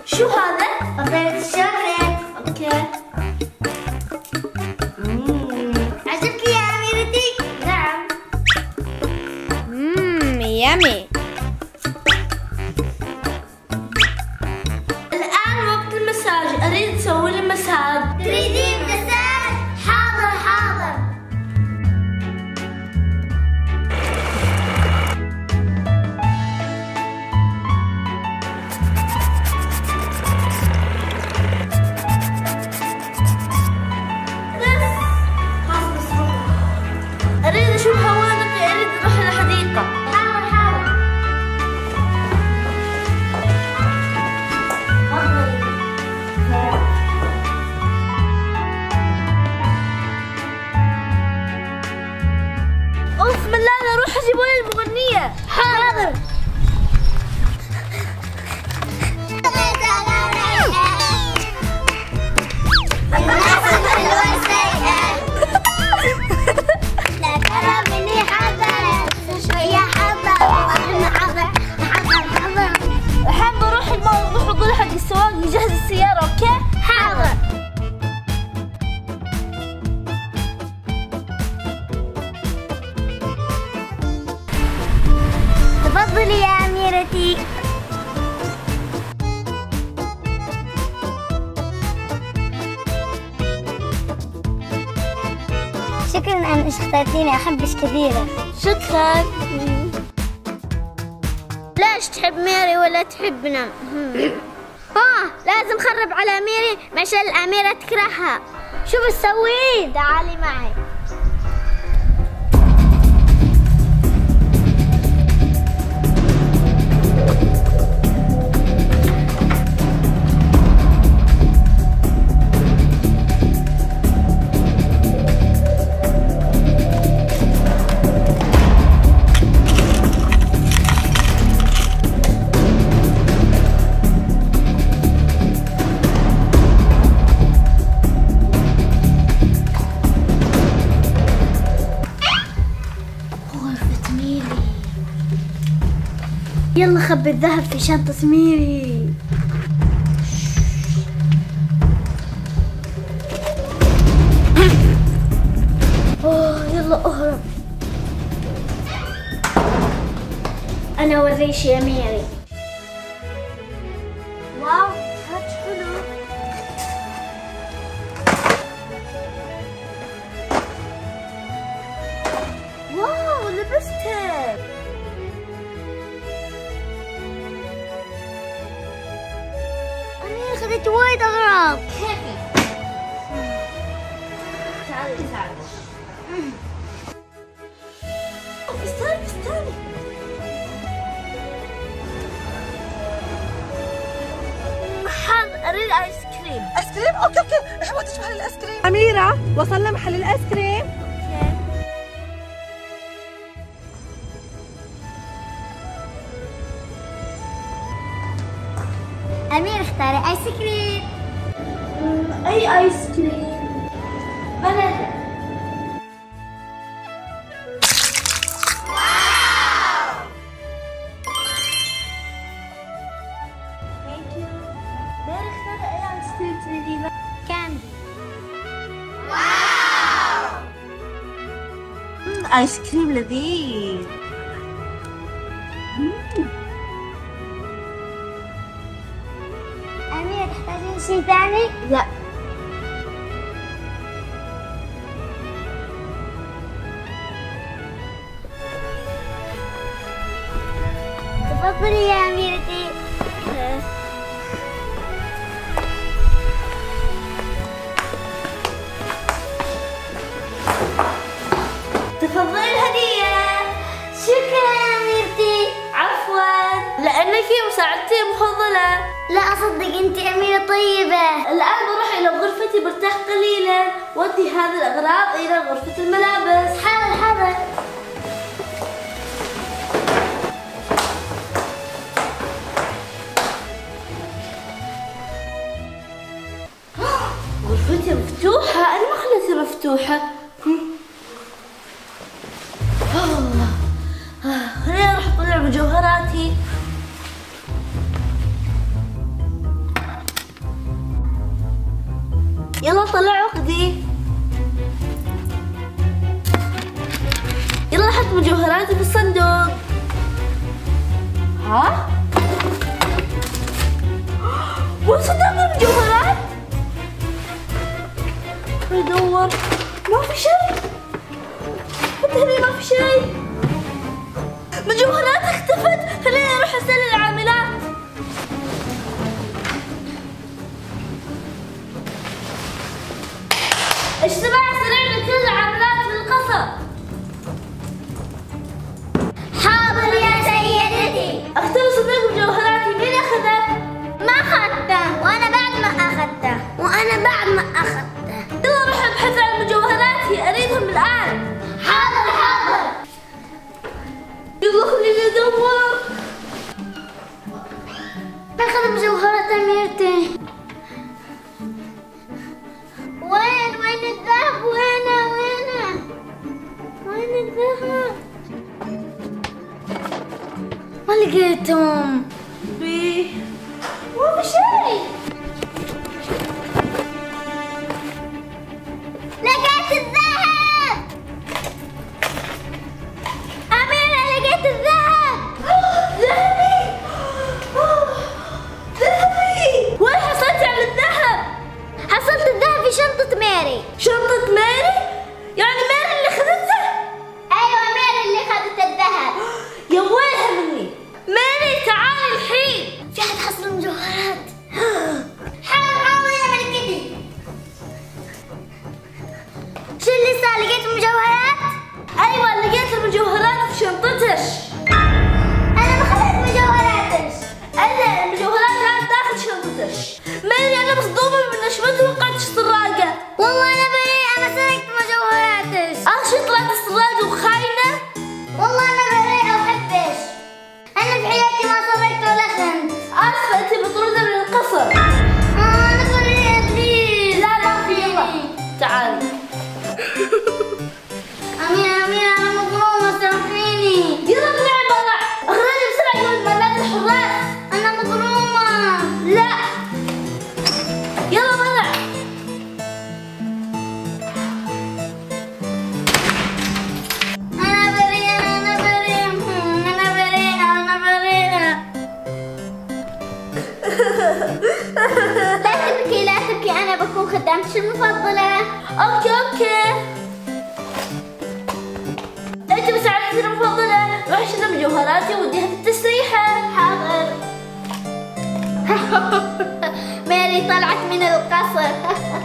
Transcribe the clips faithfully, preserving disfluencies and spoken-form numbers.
شو هذا؟ فضيلة الشوكليت. اوكي. مم. عجبك يا أميرتي؟ نعم. مم يامي. الآن وقت المساج، أريد تسوي لي مساج. تريدين مساج؟ حاضر حاضر. أريد أشوف حوادقي، أريد أروح الحديقة. حاضر حاضر. أوف ملانة، روح جيبوا لي المغنية. حاضر. الحين بروح المول، بروح أقول حق السواق يجهز السيارة. أوكي؟ حاضر. تفضلي يا أميرتي. شكرا أنك اخترتيني، أحبش كثيرا. شكرا. ليش تحب ميري ولا تحبنا؟ ها لازم خرب على ميري مشان الأميرة تكرهها. شو بتسوين؟ تعالي معي. يلا خبي الذهب في شنطة ميري. اوه يلا اهرب. انا اوريش يا ميري. واو هات حلو. واو لبستها. أخذت وايد أغراض. كيفي. تعالي تعالي. استني استني. محل أريد آيس كريم. آيس كريم؟ أوكي أوكي، روحي وديش محل الآيس كريم. أميرة وصلنا محل الآيس كريم. أمير اختاري آيس كريم. أي آيس كريم؟ بنانا. واو. ثانك يو. أمير اختاري أي آيس كريم تريدينه؟ كاندي. واو. آيس كريم لذيذ. أمير تحتاجين شيء ثاني؟ لا. تفضلي يا أميرتي. تفضلي الهدية. شكرا يا أميرتي. عفوا، لأنك مساعدتي المفضلة. لا أصدق أنت أميرة طيبة. الآن بروح إلى غرفتي برتاح قليلا، ودي هذه الأغراض إلى غرفة الملابس. حاضر حاضر. غرفتي مفتوحة، أنا ما خليتها مفتوحة. الله، خليني أروح أطلع مجوهراتي. يلا طلع عقدي. يلا حط مجوهراتي في الصندوق. ها؟ وين صندوق المجوهرات؟ ادور ما في شيء. حتى هنا ما في شيء. مجوهرات اختفت. خليني اروح اسال العاملات. اجتماع سريع لكل العاملات في القصر. حاضر يا سيدتي. اختار صندوق مجوهراتي. مين اخذه؟ ما اخذته. وانا بعد ما اخذته. وانا بعد ما اخذته. يلا روح ابحث عن مجوهراتي. اريدهم الان. حاضر حاضر. يلا خليني ادور. اخذ مجوهرات اميرتي. وين وين الذهب؟ وينه وينه؟ وين الذهب؟ ما لقيتهم. في مو بشيء. لقيت الذهب. أميرة لقيت الذهب. ذهبي. ذهبي. وين حصلتي على الذهب؟ حصلت الذهب في شنطة ماري. شنطة ماري؟ يعني ماري اللي خذته؟ أيوة ماري اللي خذت الذهب. يا ويلها مني. ماري تعالي الحين. في أحد حصل المجوهرات. حاول حاول يا ملكتي. شو اللي صار؟ لقيت المجوهرات؟ أيوة لقيت المجوهرات في شنطتش. أنا ما خذيت مجوهراتش. أنا المجوهرات كانت داخل شنطتش. ماري أنا مصدومة من نشمتي وقعت السراقة. والله أنا بريئة ما سرقت مجوهراتش. آخر طلعت السراقة وخاينة؟ والله أنا بريئة وحبش. أنا في حياتي ما سرقت ولا خنت. آسفة أنت مطرودة من القصر. آه أنا بريئة بليز. لا ما في. يلا تعالي. أميرة أميرة أنا مظلومة سامحيني. يلا طلعي برا. اخرجي بسرعة قبل ما نلاقي الحراس. أنا مظلومة. لا يلا برا. أنا بريئة أنا بريئة أنا بريئة أنا بريئة. لا تبكي لا تبكي. أنا بكون خدامتك المفضلة. أوكي أوكي. أنت مساعدتي المفضلة. روحي شيلي مجوهراتي وديها في التسريحة. حاضر. ماري طلعت من القصر.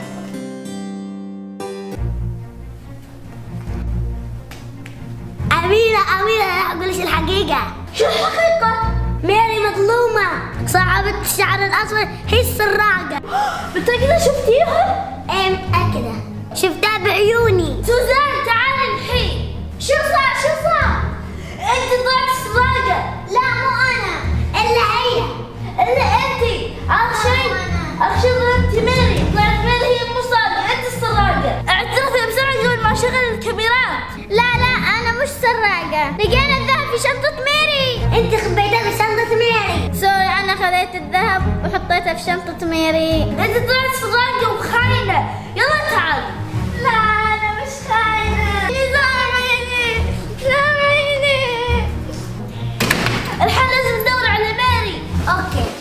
أميرة أميرة أنا أقول لك الحقيقة. شو الحقيقة؟ ماري مظلومة. صاحبة الشعر الأصفر هي السراقة. متأكدة شفتيها؟ إيه متأكدة. شفتها بعيوني. سوزان تعالي الحين. شو صار شو صار؟ أنت طلعت السراقة. لا مو أنا. إلا هي. إلا أنت. آخر شيء آخر شيء ضربتي ماري. طلعت ماري هي المصابة. أنت السراقة. اعترفي بسرعة قبل ما أشغل الكاميرات. لا لا أنا مش سراقة. لقينا الذهب في شنطة ماري. أنت خبيتها في شنطة ماري. سوري أنا خذيت الذهب وحطيته في شنطة ماري. أنت طلعت سراقة وخاينة. يلا تعال. لا أنا مش خاينة. سامحيني سامحيني. الحين لازم ندور على ماري. أوكي.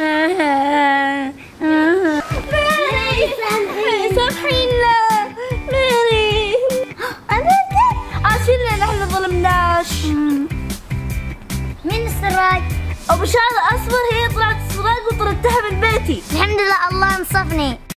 ماري سامحينا ماري. أنا آسفين لأن احنا ظلمناش. مين السراق؟ أبو شعر أصفر هي طلعت السراق وطردتها من بيتي. الحمد لله الله انصفني.